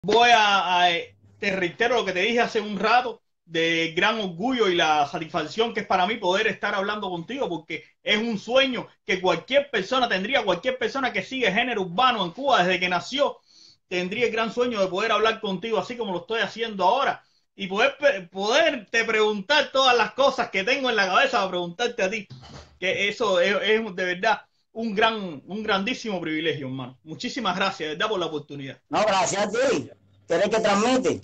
Te reitero lo que te dije hace un rato, de gran orgullo y la satisfacción que es para mí poder estar hablando contigo, porque es un sueño que cualquier persona tendría, cualquier persona que sigue género urbano en Cuba desde que nació, tendría el gran sueño de poder hablar contigo así como lo estoy haciendo ahora y poderte preguntar todas las cosas que tengo en la cabeza para preguntarte a ti, que eso es de verdad un grandísimo privilegio, hermano. Muchísimas gracias, de verdad, por la oportunidad. No, gracias a ti. ¿Qué eres que transmite?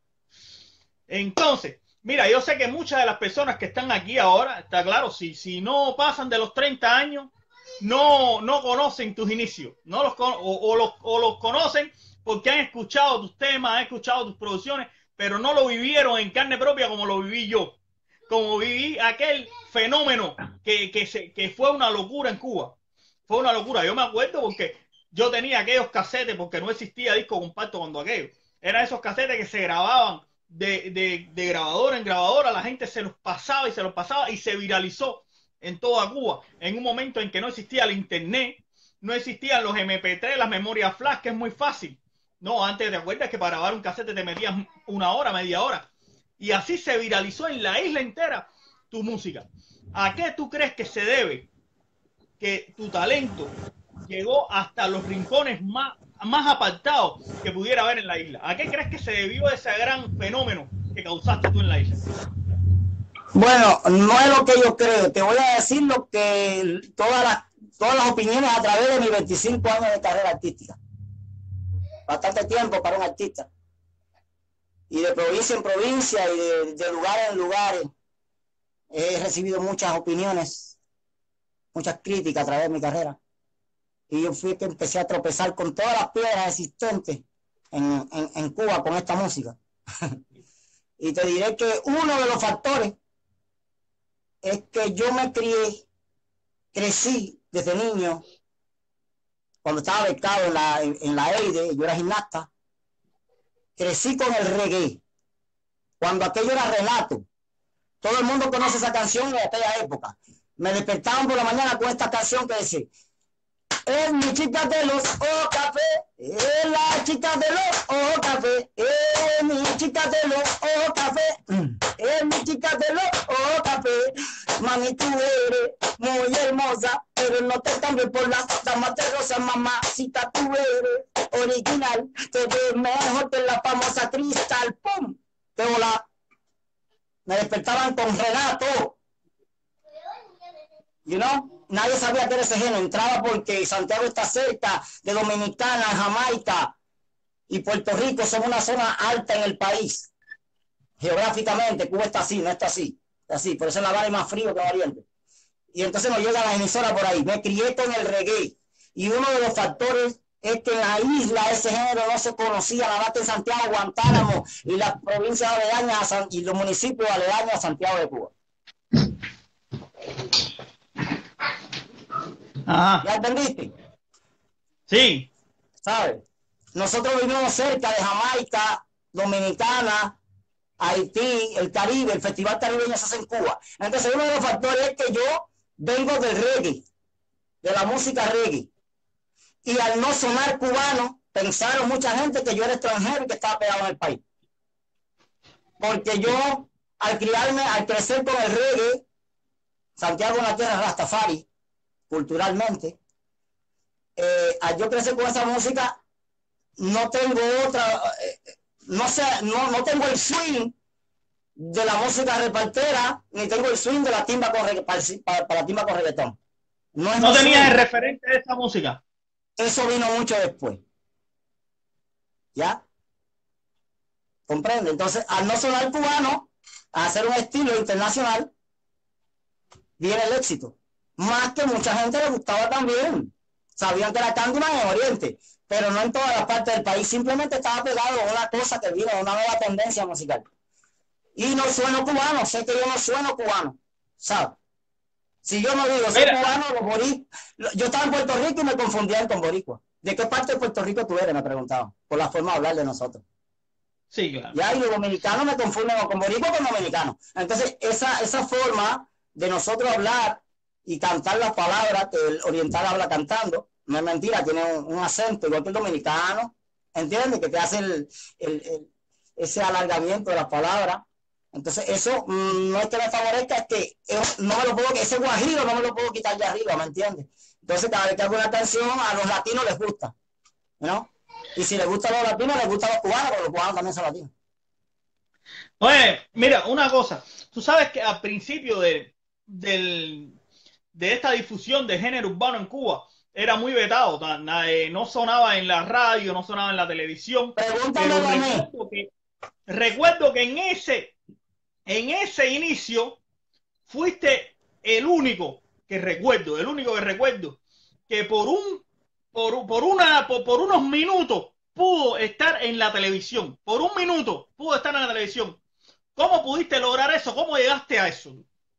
Entonces, mira, yo sé que muchas de las personas que están aquí ahora, está claro, si no pasan de los 30 años, no conocen tus inicios, no o los conocen porque han escuchado tus temas, han escuchado tus producciones, pero no lo vivieron en carne propia como lo viví yo, como viví aquel fenómeno que fue una locura en Cuba. Fue una locura, yo me acuerdo porque yo tenía aquellos casetes, porque no existía disco compacto cuando aquello. Eran esos casetes que se grababan de grabadora en grabadora, la gente se los pasaba y se los pasaba y se viralizó en toda Cuba en un momento en que no existía el internet, no existían los MP3, las memorias flash, que es muy fácil. No, antes te acuerdas que para grabar un casete te metías una hora, media hora. Y así se viralizó en la isla entera tu música. ¿A qué tú crees que se debe que tu talento llegó hasta los rincones más apartados que pudiera haber en la isla? ¿A qué crees que se debió ese gran fenómeno que causaste tú en la isla? Bueno, no es lo que yo creo. Te voy a decir lo que todas las opiniones a través de mis 25 años de carrera artística. Bastante tiempo para un artista. Y de provincia en provincia y de lugares en lugares. He recibido muchas opiniones, muchas críticas a través de mi carrera. Y yo fui que empecé a tropezar con todas las piedras existentes en Cuba con esta música. Y te diré que uno de los factores es que yo crecí desde niño, cuando estaba becado en la EIDE, yo era gimnasta, crecí con el reggae, cuando aquello era relato. Todo el mundo conoce esa canción de aquella época. Me despertaban por la mañana con esta canción que decía: es mi chica de los ojos café, es la chica de los ojos café, es mi chica de los ojos café, es mi chica de los ojos café. Mami, tú eres muy hermosa, pero no te cambies por las damas de rosa, mamacita, tú eres original, te ves mejor que la famosa Cristal, pum, te volá. Me despertaban con Renato, you know, nadie sabía que era ese género, entraba porque Santiago está cerca de Dominicana, Jamaica y Puerto Rico, son una zona alta en el país, geográficamente. Cuba está así, no está así, está así, por eso La Habana es más frío que Oriente. Y entonces nos llega la emisora por ahí, me crié con el reggae, y uno de los factores es que en la isla ese género no se conocía, nada más que en Santiago, Guantánamo y las provincias aledañas y los municipios aledaños a Santiago de Cuba. Ajá. ¿Ya entendiste? Sí. ¿Sabes? Nosotros vivimos cerca de Jamaica, Dominicana, Haití, el Caribe, el Festival Caribeño se hace en Cuba. Entonces uno de los factores es que yo vengo del reggae, de la música reggae. Y al no sonar cubano, pensaron mucha gente que yo era extranjero y que estaba pegado en el país. Porque yo, al criarme, al crecer con el reggae, Santiago es una tierra rastafari, culturalmente, al yo crecer con esa música, no tengo otra, no sé, no tengo el swing de la música repartera, ni tengo el swing de la timba para la timba con reggaetón. No es ¿No mi tenías el swing. referente de esa música? Eso vino mucho después. ¿Ya? ¿Comprende? Entonces, al no sonar cubano, a hacer un estilo internacional, viene el éxito. Más que mucha gente le gustaba también. Sabían que era Candyman en Oriente, pero no en todas las partes del país. Simplemente estaba pegado a una cosa que vino, una nueva tendencia musical. Y no sueno cubano, sé que yo no sueno cubano, ¿sabes? Si yo no digo soy Mira, cubano, los borí. Yo estaba en Puerto Rico y me confundían con boricua. ¿De qué parte de Puerto Rico tú eres? Me preguntaban, por la forma de hablar de nosotros. sí, claro. Ya, y los dominicanos me confunden con boricua con dominicano. Entonces, esa forma de nosotros hablar y cantar las palabras que el oriental habla cantando, no es mentira, tiene un acento igual que el dominicano, ¿entiendes? Que te hace ese alargamiento de las palabras. Entonces, eso no es que me favorezca, es que no me lo puedo, ese guajiro no me lo puedo quitar de arriba, ¿me entiendes? Entonces, cada vez que hago una canción, a los latinos les gusta, ¿no? Y si les gusta a los latinos, les gusta a los cubanos, porque los cubanos también son latinos. Oye, mira, una cosa. Tú sabes que al principio de esta difusión de género urbano en Cuba era muy vetado. No sonaba en la radio, no sonaba en la televisión. Pero Pregúntamelo a mí. recuerdo que en ese inicio fuiste el único que recuerdo, que por unos minutos pudo estar en la televisión. Por un minuto pudo estar en la televisión. ¿Cómo pudiste lograr eso? ¿Cómo llegaste a eso?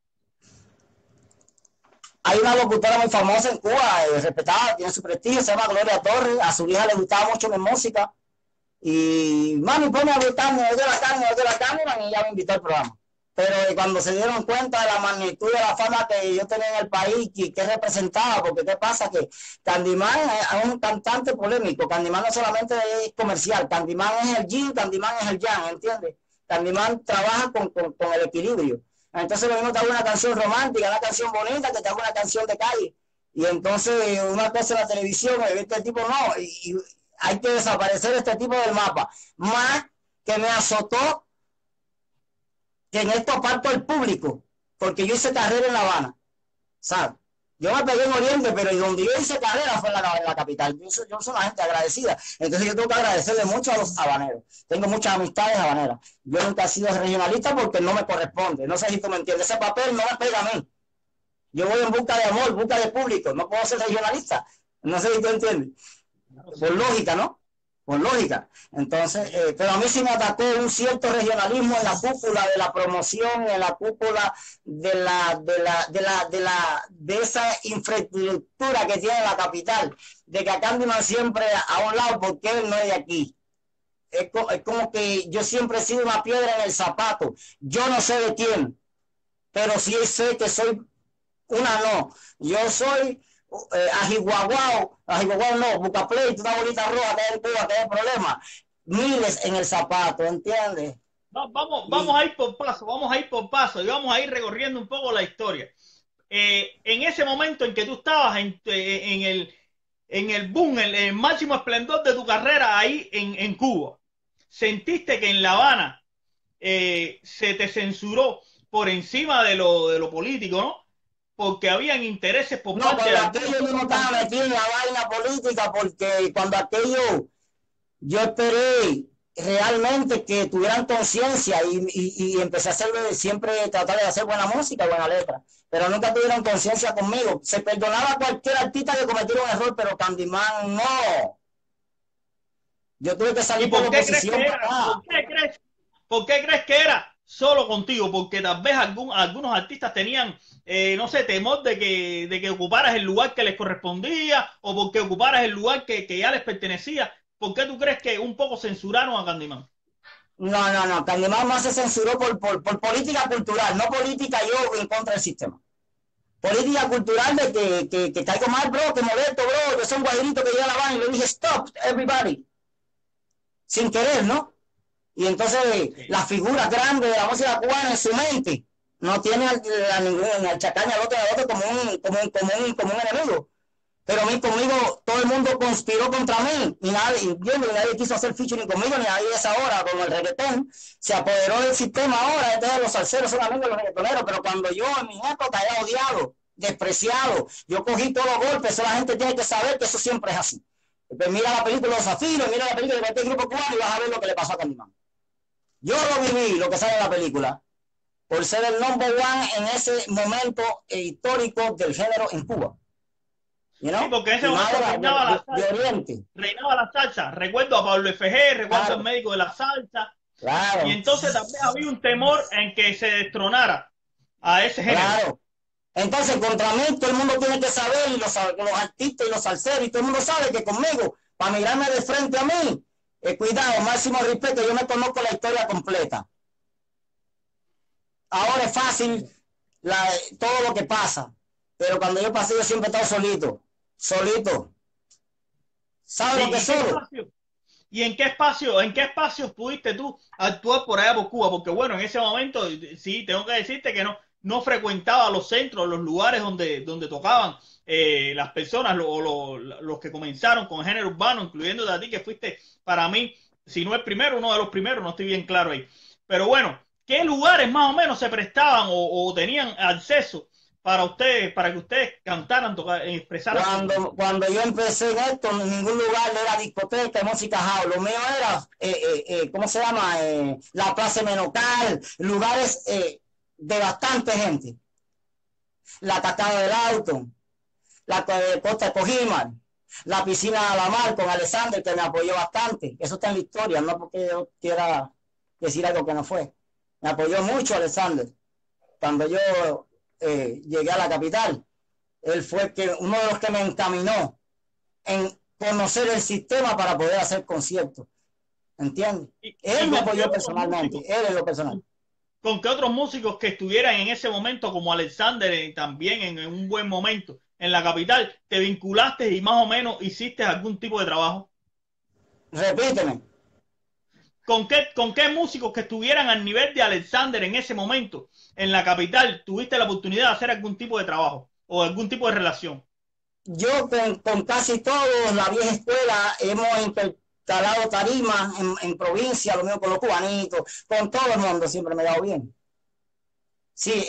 Hay una locutora muy famosa en Cuba, respetada, tiene su prestigio, se llama Gloria Torres. A su hija le gustaba mucho mi música. Y mami, ponme a gustarme, oye la carne, y ya me invitó al programa. Pero cuando se dieron cuenta de la magnitud de la fama que yo tenía en el país, que representaba, porque qué pasa, que Candyman es un cantante polémico. Candyman no solamente es comercial, Candyman es el yin, Candyman es el yang, ¿entiendes? Candyman trabaja con el equilibrio. Entonces lo mismo te hago una canción romántica, una canción bonita, que te hago una canción de calle. Y entonces una cosa en la televisión, este tipo no, y hay que desaparecer este tipo del mapa. Más que me azotó que en esto aparto el público, porque yo hice carrera en La Habana, ¿sabes? Yo me pegué en Oriente, pero donde yo hice carrera fue en la capital. Yo soy una gente agradecida. Entonces yo tengo que agradecerle mucho a los habaneros. Tengo muchas amistades habaneras. Yo nunca he sido regionalista porque no me corresponde. No sé si tú me entiendes. Ese papel no me pega a mí. Yo voy en busca de amor, busca de público. No puedo ser regionalista. No sé si tú entiendes. Por lógica, ¿no? Por lógica. Entonces, pero a mí sí me atacó un cierto regionalismo en la cúpula de la promoción, en la cúpula de esa infraestructura que tiene la capital, de que a Candyman siempre a un lado porque él no es de aquí. Es como que yo siempre he sido una piedra en el zapato. Yo no sé de quién, pero sí sé que soy una no. Yo soy ajihuahuao no, Bucaplay, una bolita roja que hay en Cuba, que hay problema. Miles en el zapato, ¿entiendes? Vamos a ir por paso, y vamos a ir recorriendo un poco la historia. En ese momento en que tú estabas en el boom, en el máximo esplendor de tu carrera ahí en Cuba, ¿sentiste que en La Habana se te censuró por encima de lo político, ¿no? Porque habían intereses por parte de aquello yo no estaba metido en la vaina política, porque cuando aquello yo esperé realmente que tuvieran conciencia y empecé a hacer, siempre tratar de hacer buena música, buena letra, pero nunca tuvieron conciencia conmigo. Se perdonaba a cualquier artista que cometiera un error, pero Candyman no. Yo tuve que salir por la oposición. ¿Por qué crees que era solo contigo? Porque tal vez algunos artistas tenían, no sé, temor de que ocuparas el lugar que les correspondía o porque ocuparas el lugar que ya les pertenecía. ¿Por qué tú crees que un poco censuraron a Candyman? No. Candyman más se censuró por política cultural, no política yo en contra del sistema. Política cultural de que caigo mal, bro, que molesto, bro, que son guajiritos que llega a La Habana y le dije, stop, everybody. Sin querer, ¿no? Y entonces las figuras grandes de la música cubana en su mente no tienen al chacaña al otro como un enemigo. Pero a mí conmigo todo el mundo conspiró contra mí y nadie quiso hacer featuring conmigo, ni nadie es ahora con el reggaetón. Se apoderó del sistema ahora, entonces los salseros son amigos de los reggaetoneros, pero cuando yo en mi época era odiado, despreciado, yo cogí todos los golpes, eso la gente tiene que saber que eso siempre es así. Pues mira la película Los Zafiros, mira la película de cualquier grupo cubano y vas a ver lo que le pasó a Candyman. Yo lo viví, lo que sale en la película, por ser el number one en ese momento histórico del género en Cuba. You know? Sí, porque en ese momento reinaba la salsa. Recuerdo a Pablo FG, recuerdo al médico de la salsa. Claro. Y entonces también había un temor en que se destronara a ese género. Claro. Entonces, contra mí, todo el mundo tiene que saber, y los artistas y los salseros, y todo el mundo sabe que conmigo, para mirarme de frente a mí, cuidado, máximo respeto, yo me conozco la historia completa. Ahora es fácil todo lo que pasa, pero cuando yo pasé, yo siempre he estado solito. ¿Sabes lo que es solo? ¿Y en qué espacios pudiste tú actuar por allá por Cuba? Porque bueno, en ese momento, sí, tengo que decirte que no frecuentaba los centros, los lugares donde tocaban las personas los que comenzaron con género urbano, incluyéndote a ti, que fuiste para mí, si no el primero, uno de los primeros, no estoy bien claro ahí. Pero bueno, ¿qué lugares más o menos se prestaban o tenían acceso para ustedes, para que ustedes cantaran, expresaran Cuando yo empecé en esto, en ningún lugar era discoteca, música house. Lo mío era, ¿cómo se llama? La Plaza Menocal, lugares de bastante gente. La Cascada del Auto, la Costa de Cojímar, la Piscina de la Mar con Alexander, que me apoyó bastante. Eso está en la historia, no porque yo quiera decir algo que no fue. Me apoyó mucho Alexander cuando yo llegué a la capital. Él fue uno de los que me encaminó en conocer el sistema para poder hacer conciertos. ¿Entiendes? Él me apoyó personalmente, él en lo personal. ¿Con qué otros músicos que estuvieran en ese momento, como Alexander, también en un buen momento en la capital, te vinculaste y más o menos hiciste algún tipo de trabajo? Repíteme. ¿Con qué músicos que estuvieran al nivel de Alexander en ese momento en la capital tuviste la oportunidad de hacer algún tipo de trabajo o algún tipo de relación? Yo con casi todos, la vieja escuela, hemos intercalado tarimas en provincia, lo mismo con los cubanitos, con todo el mundo siempre me he dado bien. Sí,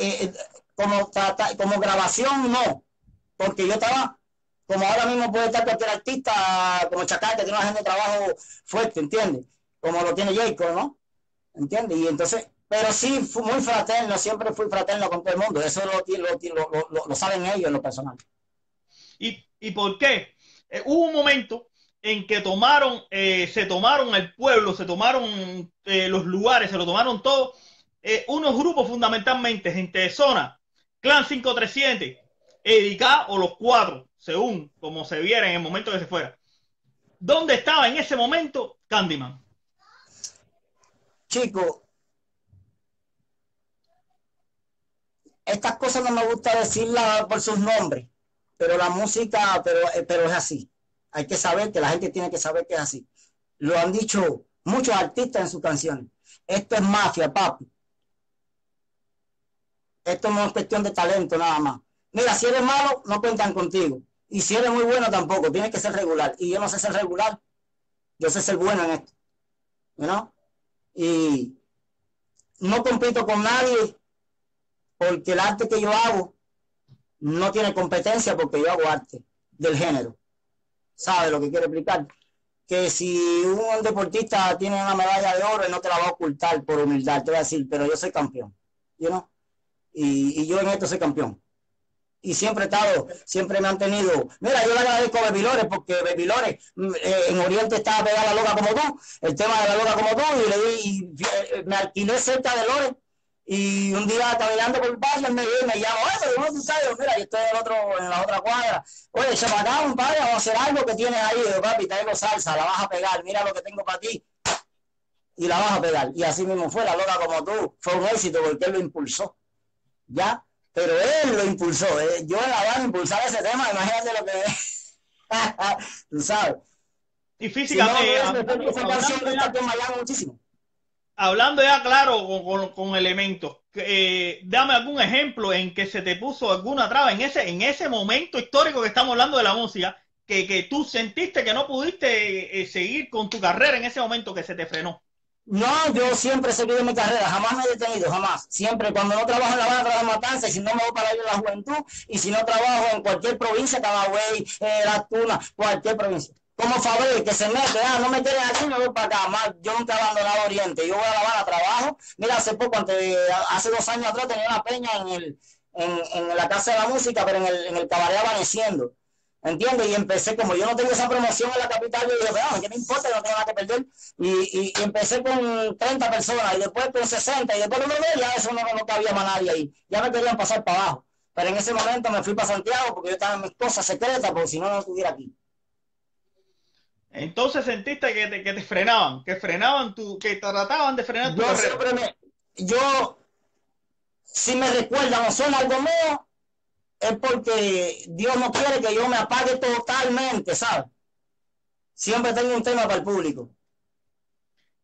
como grabación no, porque yo estaba, como ahora mismo puede estar cualquier artista, como Chacal, que tiene una agenda de trabajo fuerte, ¿entiendes? Como lo tiene Jacob, ¿no? ¿Entiendes? Y entonces, pero sí, fui muy fraterno, siempre fui fraterno con todo el mundo, eso lo saben ellos en lo personal. ¿Y por qué? Hubo un momento en que se tomaron el pueblo, se tomaron los lugares, se lo tomaron todo, unos grupos fundamentalmente, gente de zona, Clan 537, Edicá o los cuatro, según como se viera en el momento que se fuera. ¿Dónde estaba en ese momento Candyman? Chico, estas cosas no me gusta decirlas por sus nombres, pero la música, pero es así. Hay que saber que la gente tiene que saber que es así. Lo han dicho muchos artistas en sus canciones. Esto es mafia, papi. Esto no es cuestión de talento nada más. Mira, si eres malo, no cuentan contigo. Y si eres muy bueno, tampoco. Tienes que ser regular. Y yo no sé ser regular. Yo sé ser bueno en esto. ¿No? Y no compito con nadie porque el arte que yo hago no tiene competencia porque yo hago arte del género. ¿Sabe lo que quiero explicar? Que si un deportista tiene una medalla de oro, él no te la va a ocultar por humildad. Te va a decir, pero yo soy campeón. ¿You know? Y yo en esto soy campeón. Y siempre he estado, siempre me han tenido. Mira, yo le agradezco a Baby Lores porque Baby Lores en Oriente estaba pegada la loca como tú, el tema de la loca como tú, me alquilé cerca de Lores. Y un día caminando por el barrio, me llamo, ¿cómo tú sabes? Mira, yo estoy en la otra cuadra. Oye, echa para acá, compadre, vamos a hacer algo que tienes ahí. Digo, papi, traigo salsa, la vas a pegar, mira lo que tengo para ti. Y la vas a pegar. Y así mismo fue, la loca como tú. Fue un éxito porque él lo impulsó. ¿Ya? Pero él lo impulsó. Yo en la van a impulsar ese tema, imagínate lo que es. Tú sabes. Y físicamente, esa canción me está Miami muchísimo. Hablando ya claro con elementos, dame algún ejemplo en que se te puso alguna traba en ese momento histórico que estamos hablando de la música, que tú sentiste que no pudiste seguir con tu carrera en ese momento, que se te frenó. No, yo siempre he seguido mi carrera, jamás me he detenido, jamás. Siempre, cuando no trabajo en La Habana, trabajo en Matanza, y si no me voy para ir a la Juventud, y si no trabajo en cualquier provincia, Camagüey, Las Tunas, cualquier provincia. Como Fabré, que se mete, no me quieren aquí, me voy para acá. Más, yo nunca he abandonado Oriente, yo voy a La Habana, trabajo. Mira, hace poco, hace 2 años atrás, tenía una peña en la Casa de la Música, pero en el Cabaret Amaneciendo. ¿Entiendes? Y empecé, como yo no tengo esa promoción en la capital, yo dije, bueno, ¿qué me importa? No tengo nada que perder. Y empecé con 30 personas, y después con 60, y después ya eso no cabía más nadie ahí. Ya me querían pasar para abajo. Pero en ese momento me fui para Santiago porque yo estaba en mis cosas secretas, porque si no, no estuviera aquí. Entonces sentiste que te frenaban, que trataban de frenar tu carrera. Si me recuerdan o son algo mío, es porque Dios no quiere que yo me apague totalmente, ¿sabes? Siempre tengo un tema para el público.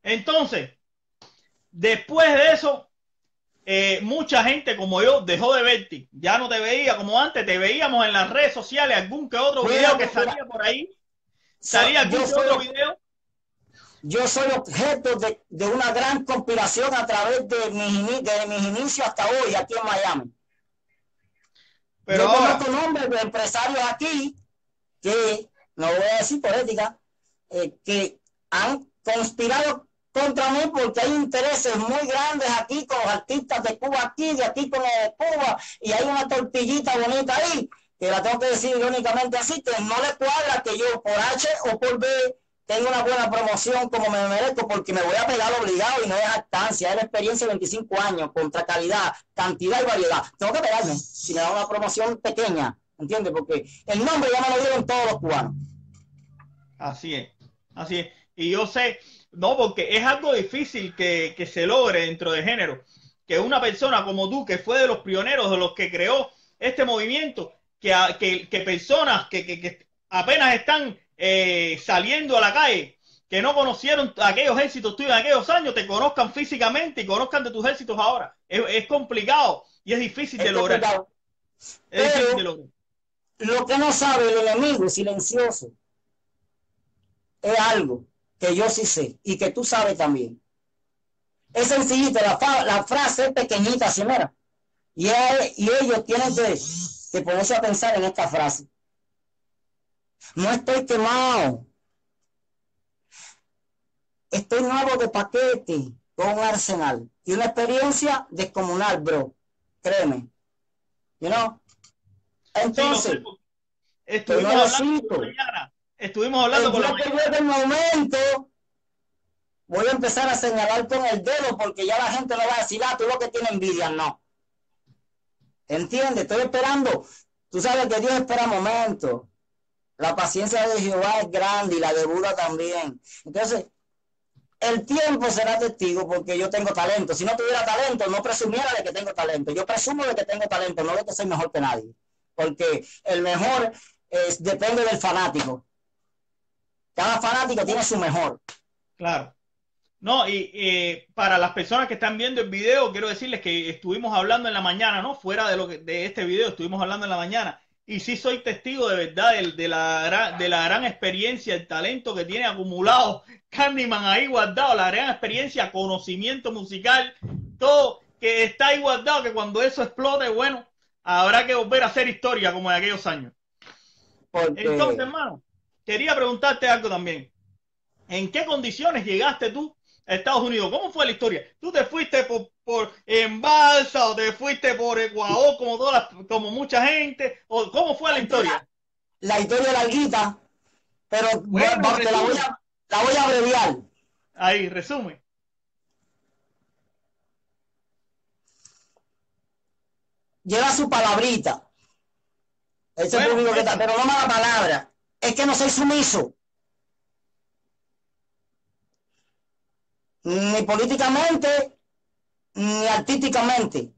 Entonces, después de eso, mucha gente como yo dejó de verte. Ya no te veía como antes, te veíamos en las redes sociales, algún que otro video que salía por ahí. Salía algún que otro video. Yo soy objeto de una gran conspiración a través de mis inicios hasta hoy aquí en Miami. Pero yo ahora, conozco nombres de empresarios aquí que, no voy a decir por ética, que han conspirado contra mí porque hay intereses muy grandes aquí con los artistas de Cuba aquí, de aquí con los de Cuba, y hay una tortillita bonita ahí, que la tengo que decir irónicamente así, que no le cuadra que yo por H o por B tengo una buena promoción como me merezco, porque me voy a pegar obligado y no es jactancia, es la experiencia de 25 años, contra calidad, cantidad y variedad. Tengo que pegarme si me da una promoción pequeña, ¿entiendes? Porque el nombre ya me lo dieron todos los cubanos. así es, así es. Y yo sé, no, porque es algo difícil que se logre dentro de género, que una persona como tú, que fue de los pioneros, de los que creó este movimiento, que personas que apenas están saliendo a la calle, que no conocieron aquellos éxitos tuyos en aquellos años, te conozcan físicamente y conozcan de tus éxitos ahora. Es complicado y es difícil de lograr. Es difícil de lograr. Lo que no sabe el enemigo silencioso es algo que yo sí sé y que tú sabes también. Es sencillita, la frase es pequeñita, así mira. Y ellos tienen que ponerse a pensar en esta frase. No estoy quemado. Estoy nuevo de paquete con un arsenal y una experiencia descomunal, bro. Créeme. You know? Entonces, Sí, estuvimos hablando por la mañana. Estuvimos hablando por la mañana. En el momento voy a empezar a señalar con el dedo porque ya la gente no va a decir, ah, tú lo que tiene envidia, no. ¿Entiendes? Estoy esperando. Tú sabes que Dios espera momentos. La paciencia de Jehová es grande y la de Buda también. Entonces, el tiempo será testigo porque yo tengo talento. Si no tuviera talento, no presumiera de que tengo talento. Yo presumo de que tengo talento, no de que soy mejor que nadie. Porque el mejor depende del fanático. Cada fanático tiene su mejor. Claro. No, y para las personas que están viendo el video, quiero decirles que estuvimos hablando en la mañana, ¿no? Fuera de este video, estuvimos hablando en la mañana. Y sí soy testigo de verdad de la gran experiencia, el talento que tiene acumulado Candyman ahí guardado, la gran experiencia, conocimiento musical, todo que está ahí guardado, que cuando eso explote, bueno, habrá que volver a hacer historia como en aquellos años. Entonces, hermano, quería preguntarte algo también. ¿En qué condiciones llegaste tú a Estados Unidos? ¿Cómo fue la historia? ¿Tú te fuiste por en balsa o te fuiste por Ecuador como mucha gente? ¿O cómo fue la historia? La historia es larguita, pero bueno, la voy a abreviar. Ahí, resume. Lleva su palabrita. Ese es el único que está, pero no mala palabra. Es que no soy sumiso. Ni políticamente, ni artísticamente.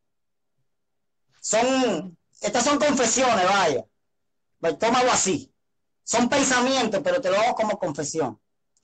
Estas son confesiones, vaya. Pues tómalo así. Son pensamientos, pero te lo hago como confesión.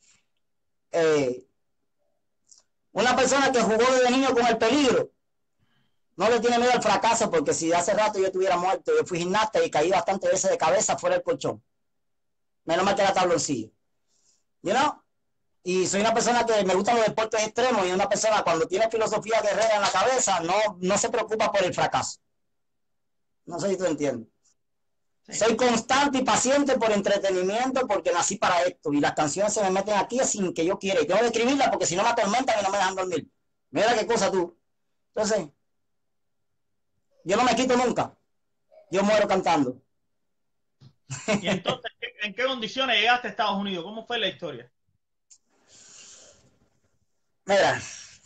Una persona que jugó desde niño con el peligro, no le tiene miedo al fracaso, porque si hace rato yo estuviera muerto, yo fui gimnasta y caí bastantes veces de cabeza fuera del colchón. Menos mal que era tabloncillo. You know? Y soy una persona que me gustan los deportes extremos y una persona cuando tiene filosofía guerrera en la cabeza no se preocupa por el fracaso. No sé si tú entiendes. Sí. Soy constante y paciente por entretenimiento porque nací para esto y las canciones se me meten aquí sin que yo quiera y tengo que escribirlas porque si no me atormentan y no me dejan dormir. Mira qué cosa tú. Entonces, yo no me quito nunca. Yo muero cantando. ¿Y entonces en qué condiciones llegaste a Estados Unidos? ¿Cómo fue la historia? Mira,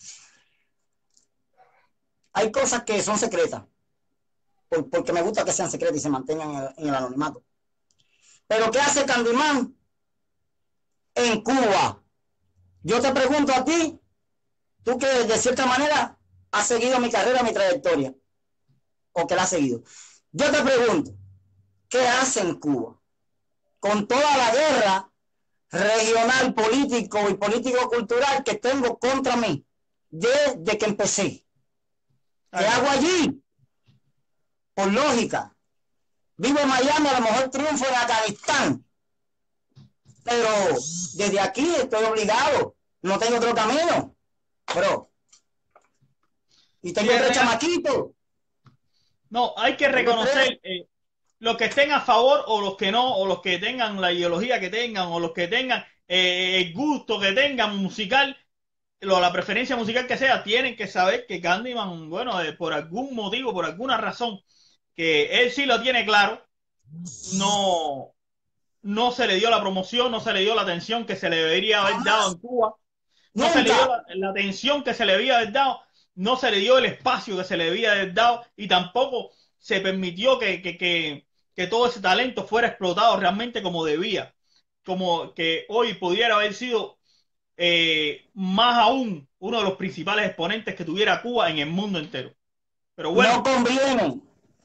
hay cosas que son secretas, porque me gusta que sean secretas y se mantengan en el anonimato. Pero ¿qué hace Candyman en Cuba? Yo te pregunto a ti, tú que de cierta manera has seguido mi carrera, mi trayectoria, o que la has seguido. Yo te pregunto, ¿qué hace en Cuba? Con toda la guerra regional, político y político-cultural que tengo contra mí desde que empecé. ¿Qué hago allí? Por lógica. Vivo en Miami, a lo mejor triunfo en Afganistán, pero desde aquí estoy obligado. No tengo otro camino, bro. Y tengo tres chamaquitos. No, hay que reconocer los que estén a favor o los que no, o los que tengan la ideología que tengan, o los que tengan el gusto que tengan musical, la preferencia musical que sea, tienen que saber que Candyman, bueno, por algún motivo, por alguna razón, que él sí lo tiene claro, no, no se le dio la promoción, no se le dio la atención que se le debería haber dado en Cuba, no se le dio la atención que se le debía haber dado, no se le dio el espacio que se le debía haber dado y tampoco se permitió que todo ese talento fuera explotado realmente como debía, como que hoy pudiera haber sido más aún uno de los principales exponentes que tuviera Cuba en el mundo entero. Pero bueno. No conviene.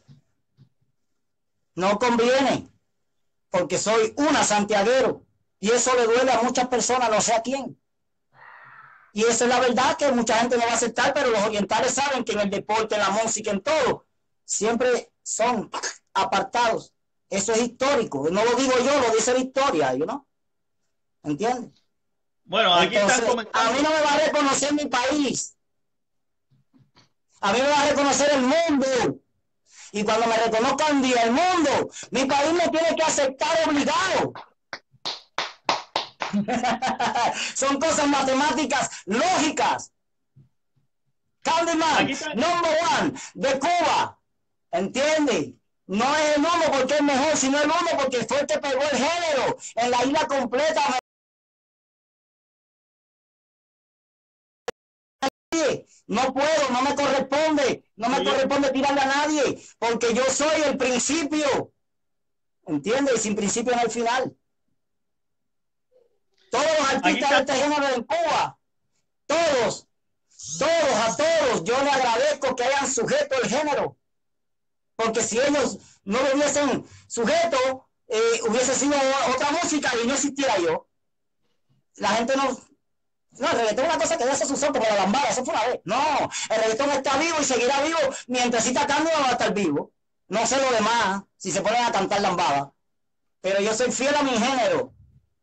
No conviene. Porque soy una santiaguero. Y eso le duele a muchas personas, no sé a quién. Y esa es la verdad que mucha gente no va a aceptar, pero los orientales saben que en el deporte, en la música, en todo, siempre son apartados. Eso es histórico. No lo digo yo, lo dice la historia, ¿no? ¿Entiendes? Bueno, aquí entonces, están comentando. a mí no me va a reconocer mi país. A mí me va a reconocer el mundo. Y cuando me reconozcan día el mundo, mi país me tiene que aceptar obligado. Son cosas matemáticas lógicas. Candyman, number one de Cuba. ¿Entiendes? No es el uno porque es mejor, sino el uno porque fue el que pegó el género en la isla completa. No puedo, no me corresponde, no me corresponde tirarle a nadie, porque yo soy el principio. ¿Entiendes? Y sin principio no hay final. Todos los artistas de este género en Cuba, todos, a todos, yo le agradezco que hayan sujeto el género. Porque si ellos no lo hubiesen sujeto, hubiese sido otra música y no existiera yo. La gente no... No, el reggaetón es una cosa que ya se usó como la lambada, eso fue una vez. No, el reggaetón está vivo y seguirá vivo mientras siga cantando va a estar vivo. No sé lo demás, si se ponen a cantar lambada. Pero yo soy fiel a mi género.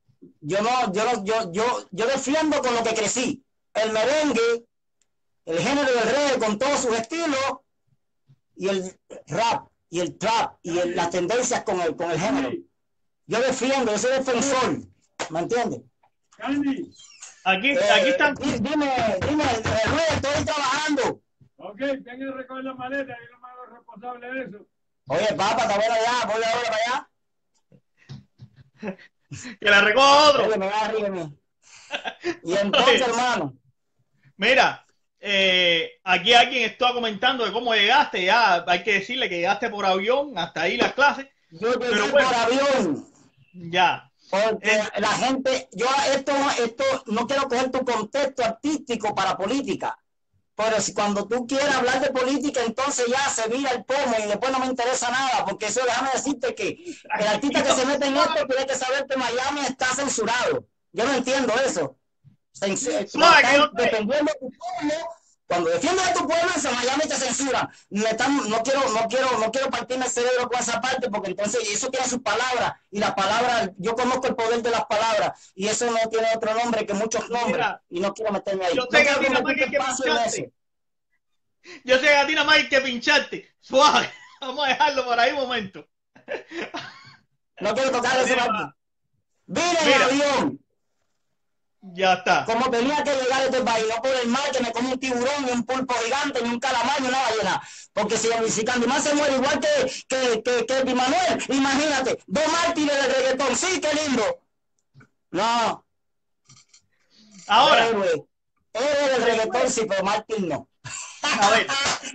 Yo defiendo con lo que crecí. El merengue, el género del reggae con todos sus estilos, y el rap, y el trap, y las tendencias con el género. Yo defiendo, yo soy defensor. ¿Me entiendes? Aquí están. Dime, Ruiz, estoy trabajando. Ok, tengo que recoger la maleta, yo no me hago responsable de eso. Oye, papá, está bueno allá, voy ahora para allá. Que la recoja otro. Oye, me va a reírme. Y entonces, hermano. Mira, aquí alguien está comentando de cómo llegaste, ya hay que decirle que llegaste por avión, hasta ahí las clases. Yo llegué por avión. Ya. Porque la gente, yo esto no quiero coger tu contexto artístico para política, pero si cuando tú quieres hablar de política, entonces ya se vira el pomo y después no me interesa nada, porque eso déjame decirte que el artista que se mete en esto tiene que saber que Miami está censurado. Yo no entiendo eso. Dependiendo de tu pueblo, cuando defiendes a tu pueblo, en Miami te censuran. No quiero partirme el cerebro con esa parte, porque entonces eso tiene sus palabras, y las palabras, yo conozco el poder de las palabras, y eso no tiene otro nombre que muchos nombres. Mira, y no quiero meterme ahí. Yo sé que a ti nada más hay que pincharte. Yo sé que a ti nada más hay que pincharte. Suave. Vamos a dejarlo por ahí un momento. No quiero tocar ese parte. Vine en avión. Ya está. Como tenía que llegar a este país, no por el mar que me come un tiburón, ni un pulpo gigante, ni un calamar, ni una ballena. Porque si Candyman se muere igual que Di Manuel, imagínate, 2 mártires de reggaetón, sí, qué lindo. No. Ahora. Héroe del reggaetón, sí, pero mártir no. A ver.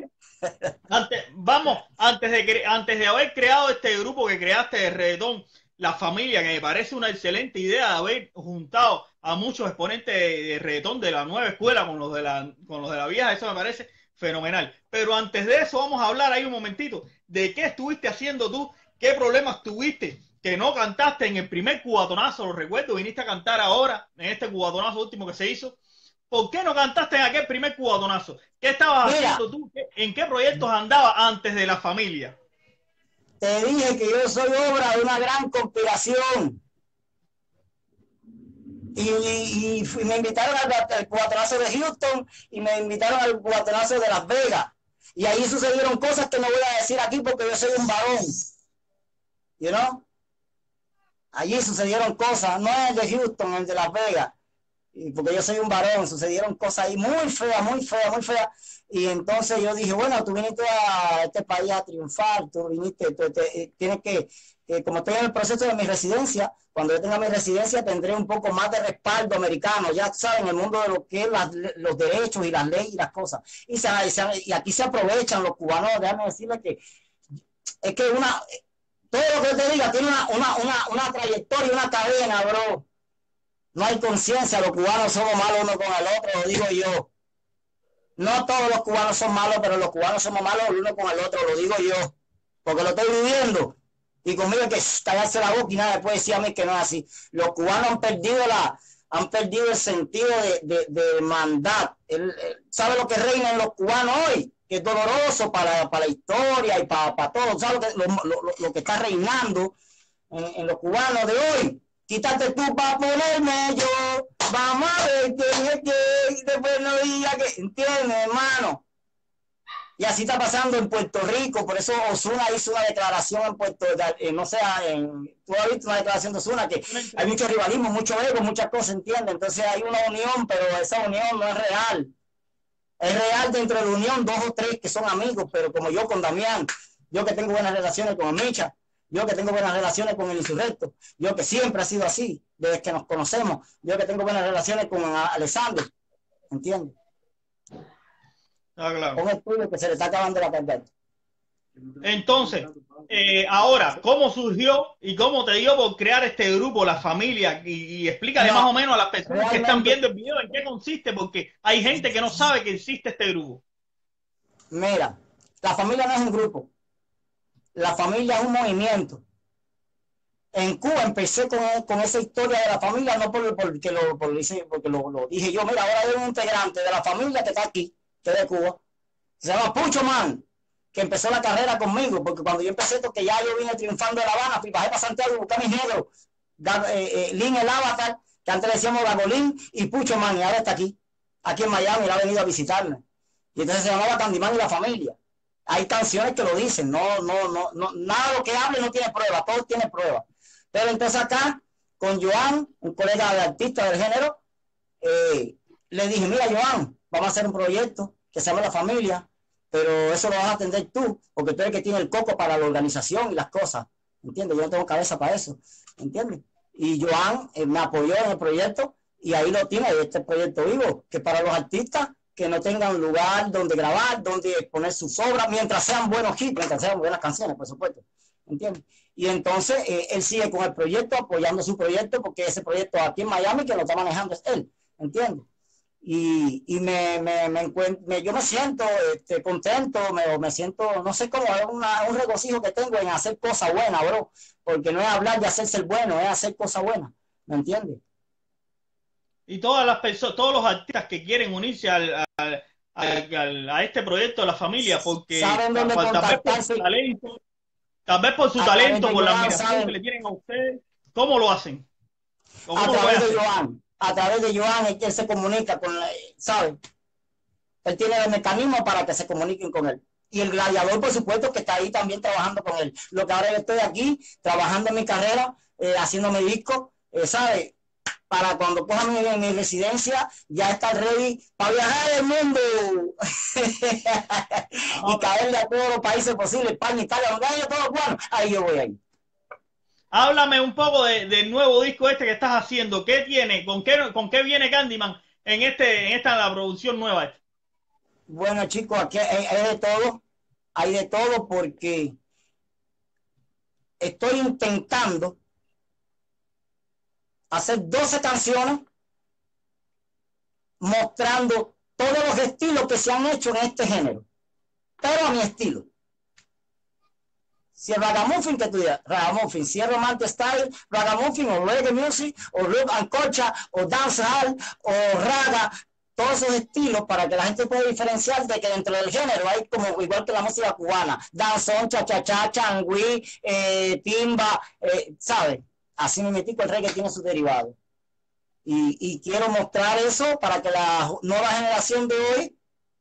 Antes de haber creado este grupo que creaste de reggaetón, La Familia, que me parece una excelente idea de haber juntado a muchos exponentes de reggaetón de la nueva escuela con los de la vieja, eso me parece fenomenal. Pero antes de eso vamos a hablar ahí un momentito de qué estuviste haciendo tú, qué problemas tuviste, que no cantaste en el primer cubatonazo, lo recuerdo, viniste a cantar ahora, en este cubatonazo último que se hizo. ¿Por qué no cantaste en aquel primer cubatonazo? ¿Qué estabas Mira, haciendo tú? ¿En qué proyectos andabas antes de La Familia? te dije que yo soy obra de una gran conspiración. Y me invitaron al cubatonazo de Houston y me invitaron al cubatonazo de Las Vegas. Y ahí sucedieron cosas que no voy a decir aquí porque yo soy un varón. You know? Allí sucedieron cosas, no es el de Houston, el de Las Vegas. Y porque yo soy un varón, sucedieron cosas ahí muy feas, muy feas, muy feas. Y entonces yo dije, bueno, tú viniste a este país a triunfar, tú viniste, tienes que, como estoy en el proceso de mi residencia, cuando yo tenga mi residencia tendré un poco más de respaldo americano, ya saben, en el mundo de lo que es los derechos y las leyes y las cosas. Y aquí se aprovechan los cubanos, déjame decirles que es que todo lo que yo te diga tiene una trayectoria, una cadena, bro. No hay conciencia, los cubanos somos malos uno con el otro, lo digo yo. No todos los cubanos son malos, pero los cubanos somos malos el uno con el otro, lo digo yo. Porque lo estoy viviendo. Y conmigo hay que tallarse la boca y nada me puede decir a mí que no es así. Los cubanos han perdido el sentido de hermandad. ¿Sabe lo que reina en los cubanos hoy? Que es doloroso para la historia y para todo. ¿Sabe lo que está reinando en los cubanos de hoy? Quítate tú para ponerme yo. Vamos a ver que después no diga que. ¿Entiendes, hermano? Y así está pasando en Puerto Rico. Por eso Ozuna hizo una declaración en Puerto Rico. No sé, tú has visto una declaración de Ozuna que hay mucho rivalismo, mucho ego, muchas cosas, ¿entiendes? Entonces hay una unión, pero esa unión no es real. Es real dentro de la unión 2 o 3 que son amigos, pero como yo con Damián, yo que tengo buenas relaciones con Micha, yo que tengo buenas relaciones con el Insurrecto, yo que siempre ha sido así, desde que nos conocemos, yo que tengo buenas relaciones con Alessandro, ¿entiendes? Ah, claro. Con el tuyo que se le está acabando la carga. Entonces, ahora, ¿cómo surgió y cómo te dio por crear este grupo, La Familia? Y explícale más o menos a las personas que están viendo el video en qué consiste, porque hay gente que no sabe que existe este grupo. Mira, La Familia no es un grupo. La Familia es un movimiento. En Cuba empecé con esa historia de La Familia, no porque lo dije yo. Mira, ahora hay un integrante de La Familia que está aquí, que es de Cuba. Se llama Pucho Man, que empezó la carrera conmigo, porque cuando yo empecé, que ya yo vine triunfando de La Habana, fui bajé para Santiago y busqué a mis negros, Lin el Avatar, que antes le decíamos Gagolín, y Pucho Man, y ahora está aquí en Miami, él ha venido a visitarme. Y entonces se llamaba Candyman y La Familia. Hay canciones que lo dicen, no, nada de lo que hable no tiene prueba, todo tiene prueba. Pero entonces acá, con Joan, un colega de artista del género, le dije, mira Joan, vamos a hacer un proyecto que se llama La Familia, pero eso lo vas a atender tú, porque tú eres el que tiene el coco para la organización y las cosas, ¿entiendes? Yo no tengo cabeza para eso, ¿entiendes? Y Joan me apoyó en el proyecto y ahí lo tiene, este proyecto vivo, que para los artistas que no tengan lugar donde grabar, donde exponer sus obras, mientras sean buenos hits, mientras sean buenas canciones, por supuesto, ¿entiendes? Y entonces él sigue con el proyecto, apoyando su proyecto, porque ese proyecto aquí en Miami que lo está manejando es él, ¿entiendes? Y yo me siento contento, me siento, no sé cómo, es un regocijo que tengo en hacer cosas buenas, bro, porque no es hablar de hacerse el bueno, es hacer cosas buenas, ¿me entiendes? Y todas las personas, todos los artistas que quieren unirse a este proyecto de La Familia, porque saben dónde contactarse. Tal vez por su talento, por la admiración que le tienen a ustedes, ¿cómo lo hacen? A través de Joan, es que él se comunica con, ¿sabes? Él tiene el mecanismo para que se comuniquen con él. Y el Gladiador, por supuesto, que está ahí también trabajando con él. Lo que ahora yo estoy aquí, trabajando en mi carrera, haciendo mi disco, ¿sabes? Para cuando coja mi residencia, ya está ready para viajar el mundo y caerle a todos los países posibles, España, Italia, donde haya todos cubanos, ahí yo voy ahí. Háblame un poco del nuevo disco este que estás haciendo. ¿Qué tiene? ¿Con qué viene Candyman en la producción nueva? Bueno, chicos, aquí hay de todo. Hay de todo porque estoy intentando hacer 12 canciones mostrando todos los estilos que se han hecho en este género, pero a mi estilo. Si el ragamuffin que tú digas, ragamuffin, si es romantic style, ragamuffin o reggae music, o rock and colcha, o dancehall, o raga, todos esos estilos para que la gente pueda diferenciar de que dentro del género hay como igual que la música cubana, danzón, cha-cha-cha, changüí, timba, ¿sabes? Así me metí con el reggae tiene sus derivados. Y quiero mostrar eso para que la nueva generación de hoy,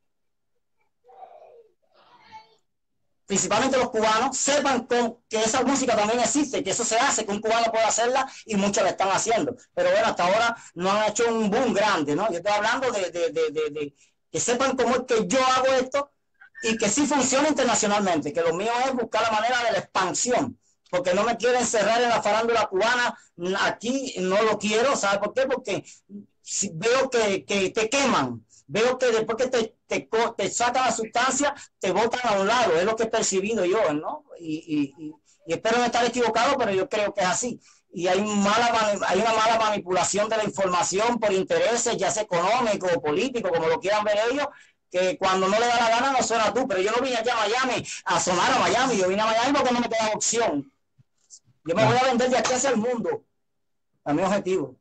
principalmente los cubanos, sepan que esa música también existe, que eso se hace, que un cubano puede hacerla y muchos la están haciendo. Pero bueno, hasta ahora no han hecho un boom grande, ¿no? Yo estoy hablando de que sepan cómo es que yo hago esto y que sí funciona internacionalmente, que lo mío es buscar la manera de la expansión, porque no me quiero encerrar en la farándula cubana, aquí no lo quiero, ¿sabes por qué? Porque si veo que te queman. Veo que después que te sacan la sustancia, te botan a un lado. Es lo que he percibido yo, ¿no? Y espero no estar equivocado, pero yo creo que es así. Y hay una mala manipulación de la información por intereses, ya sea económicos o políticos, como lo quieran ver ellos, que cuando no le da la gana no suena tú. Pero yo no vine aquí a Miami a sonar a Miami. Yo vine a Miami porque no me queda opción. Yo me voy a vender de aquí hacia el mundo. A mi objetivo.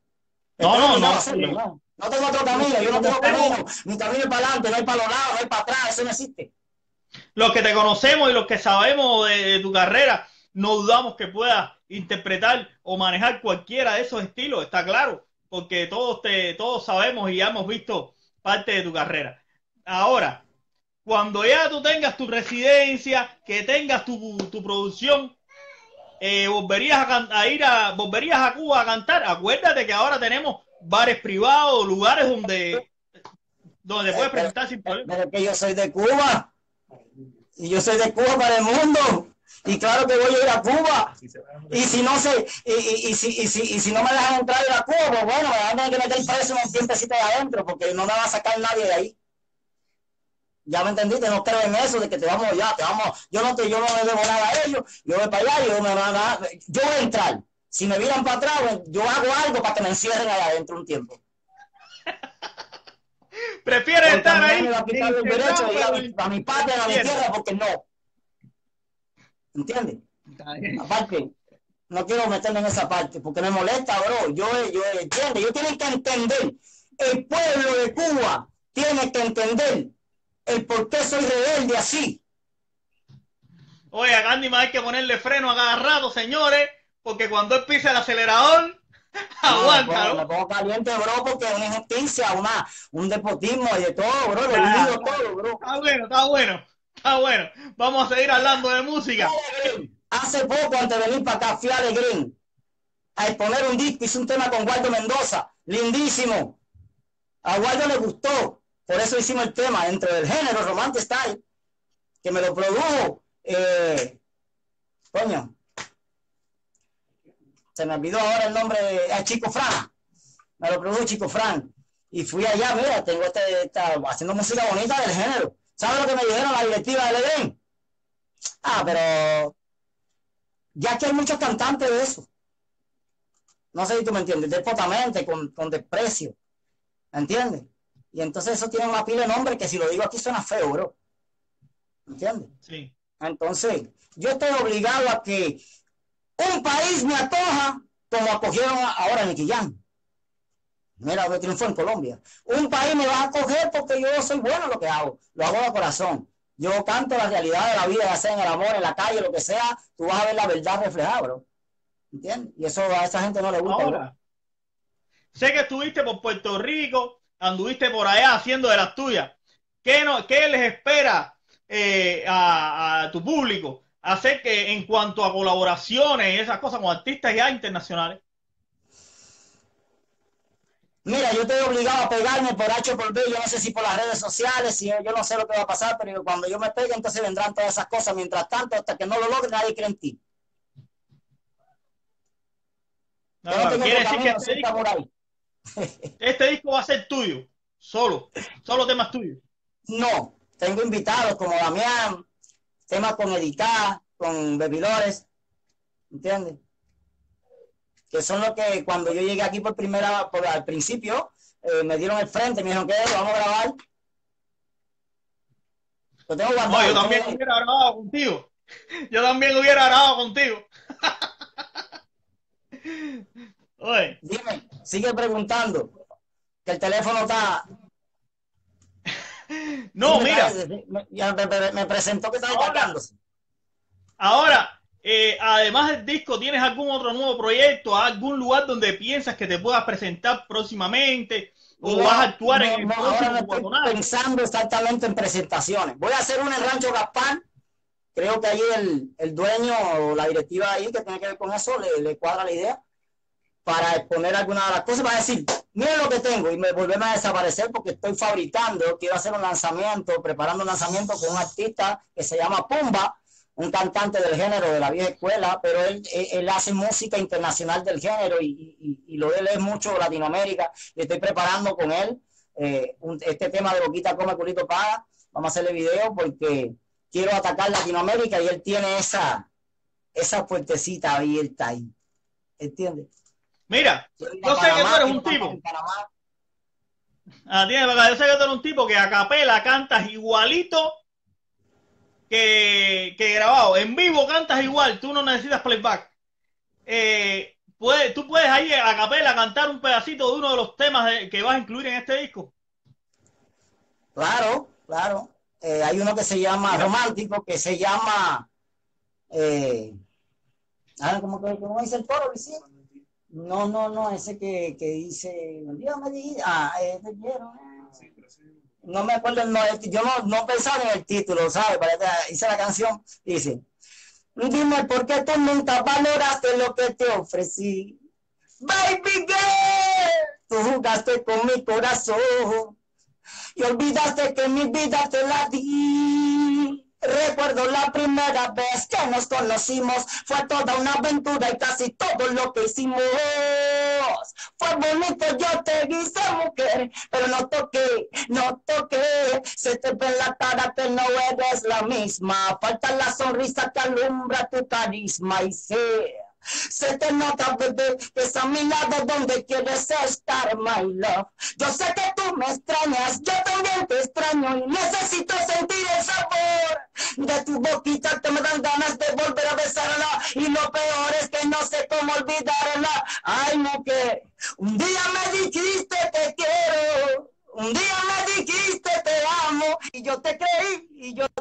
No tengo otro camino, yo no tengo camino, mi camino es para adelante, no hay para los lados, no hay para atrás, eso no existe. Los que te conocemos y los que sabemos de tu carrera, no dudamos que puedas interpretar o manejar cualquiera de esos estilos, está claro, porque todos sabemos y ya hemos visto parte de tu carrera. Ahora, cuando ya tú tengas tu residencia, que tengas tu producción, volverías a Cuba a cantar. Acuérdate que ahora tenemos bares privados, lugares donde puedes presentar sin problema. Pero que yo soy de Cuba y yo soy de Cuba para el mundo y claro que voy a ir a Cuba y si no si no me dejan entrar a Cuba, pues bueno, me van a tener que meter preso un tiempecito de adentro porque no me va a sacar nadie de ahí. Ya me entendiste, no creo en eso de que yo no le debo nada a ellos, yo voy para allá, yo voy a entrar. Si me viran para atrás, yo hago algo para que me encierren allá adentro un tiempo. Prefieres estar ahí. Me va a quitar el derecho de ir a mi patria, a mi tierra, porque no. ¿Entiendes? Aparte, no quiero meterme en esa parte, porque me molesta, bro. Yo entiendo, ellos tienen que entender. El pueblo de Cuba tiene que entender el por qué soy rebelde así. Oye, a Candy hay que ponerle freno a cada rato, señores, porque cuando él pisa el acelerador, aguanta. Me pongo caliente, bro, porque es una injusticia, un despotismo y de todo, bro. Lo olvido todo, bro. Está bueno. Vamos a seguir hablando de música. Hace poco, antes de venir para acá, fui a Alegrén a exponer un disco, hice un tema con Waldo Mendoza, lindísimo. A Waldo le gustó, por eso hicimos el tema dentro del género Romantic Style, que me lo produjo. Coño, se me olvidó ahora el nombre de Chico Fran, me lo produjo Chico Fran y fui allá, mira, tengo haciendo música bonita del género. ¿Sabes lo que me dijeron la directiva de Alegrén? Pero ya que hay muchos cantantes de eso, no sé si tú me entiendes, despotamente, con desprecio, ¿me entiendes? Y entonces eso tiene una pila de nombre que si lo digo aquí suena feo, bro, ¿me entiendes? Sí. Entonces yo estoy obligado a que un país me acoja como acogieron ahora a Nicky Jam. Mira, que triunfó en Colombia. Un país me va a acoger porque yo soy bueno en lo que hago. Lo hago de corazón. Yo canto la realidad de la vida, ya sea en el amor, en la calle, lo que sea. Tú vas a ver la verdad reflejada, bro. ¿Entiendes? Y eso a esa gente no le gusta. Ahora, sé que estuviste por Puerto Rico, anduviste por allá haciendo de las tuyas. ¿Qué les espera a tu público hacer que en cuanto a colaboraciones y esas cosas con artistas ya internacionales? Mira, yo estoy obligado a pegarme por H o por B, yo no sé si por las redes sociales, si yo no sé lo que va a pasar, pero cuando yo me pegue, entonces vendrán todas esas cosas. Mientras tanto, hasta que no lo logre, nadie cree en ti. Quiere decir que este disco va a ser tuyo, solo temas tuyos. No, tengo invitados como Damián, temas con Edita, con Bebidores, ¿entiendes? Que son los que cuando yo llegué aquí al principio, me dieron el frente, me dijeron que vamos a grabar. Lo tengo guardado. Yo también hubiera grabado contigo. Yo también hubiera grabado contigo. Oye. Dime, sigue preguntando, que el teléfono está... No, mira. Me presentó que está descargándose. Ahora, además del disco, ¿tienes algún otro nuevo proyecto? ¿Algún lugar donde piensas que te puedas presentar próximamente? ¿O vas a actuar en el próximo ahora no estoy Guatonal? pensando exactamente en presentaciones. Voy a hacer una en Rancho Gaspar. Creo que ahí el dueño o la directiva ahí que tiene que ver con eso le cuadra la idea para exponer alguna de las cosas, para decir, miren lo que tengo y me volverme a desaparecer porque estoy fabricando, quiero hacer un lanzamiento, preparando un lanzamiento con un artista que se llama Pumba, un cantante del género de la vieja escuela, pero él hace música internacional del género y lo de él es mucho Latinoamérica, y estoy preparando con él este tema de Boquita Come Culito Paga. Vamos a hacerle video porque quiero atacar Latinoamérica y él tiene esa puertecita abierta ahí, ¿entiendes? Mira, yo sé que tú eres un tipo. Yo sé que tú eres un tipo que a capela cantas igualito que grabado. En vivo cantas igual, tú no necesitas playback. Tú puedes ahí a capela cantar un pedacito de uno de los temas que vas a incluir en este disco. Claro, claro. Hay uno que se llama romántico, que se llama ¿cómo dice el coro, Luisín? No, ese que dice, Dios me diga, te quiero. No me acuerdo, yo no pensaba en el título, ¿sabes? Hice la canción, dice, dime por qué tú nunca valoraste lo que te ofrecí. Baby girl, tú jugaste con mi corazón y olvidaste que mi vida te la di. Recuerdo la primera vez que nos conocimos, fue toda una aventura y casi todo lo que hicimos. Fue bonito, yo te quise mujer, pero no toqué. Se te ve en la cara que no eres la misma. Falta la sonrisa que alumbra tu carisma y se te nota, bebé, que es a mi lado donde quieres estar, my love. Yo sé que tú me extrañas, yo también te extraño y necesito sentir el sabor de tu boquita que me dan ganas de volver a besarla. Y lo peor es que no sé cómo olvidarla. Ay, mujer, un día me dijiste te quiero, un día me dijiste te amo y yo te creí y yo